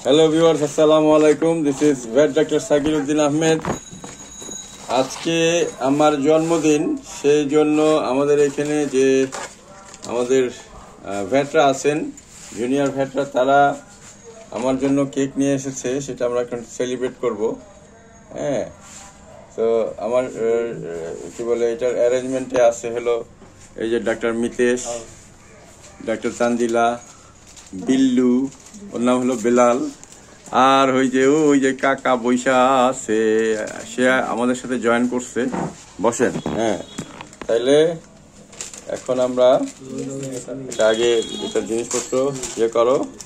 Hello viewers, আসসালামু আলাইকুম। This is vet doctor Sakir Uddin Ahmed. আজকে আমার জন্মদিন, সেই জন্য আমাদের এখানে যে আমাদের ভেটরা আছেন, জুনিয়র ভেটরা, তারা আমার জন্য কেক নিয়ে এসেছে। সেটা আমরা এখন সেলিব্রেট করব। হ্যাঁ, তো আমার কি বলে, এটার অ্যারেঞ্জমেন্টে আছে হলো এই যে ডাক্তার মিতেশ, ডাক্তার তানজিলা, বিল্লু, ওর নাম হলো বেলাল, আর ওই যে কাকা বৈশা আছে, সে আমাদের সাথে জয়েন করছে। বসেন। হ্যাঁ, তাইলে এখন আমরা আগে এটার জিনিসপত্র ইয়ে করো।